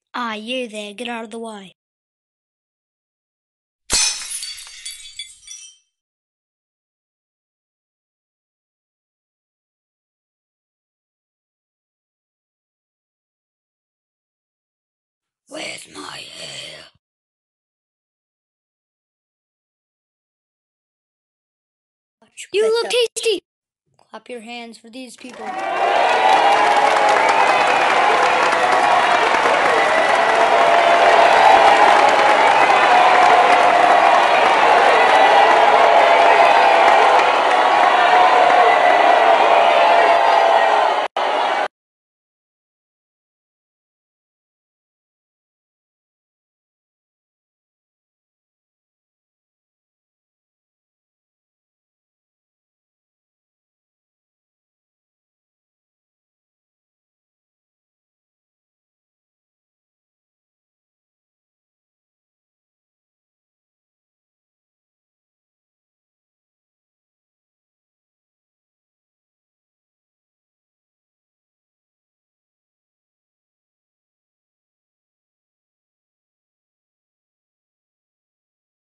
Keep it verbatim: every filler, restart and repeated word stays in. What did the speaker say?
Ah, you there, get out of the way. Where's my hair? You look tasty! Clap your hands for these people.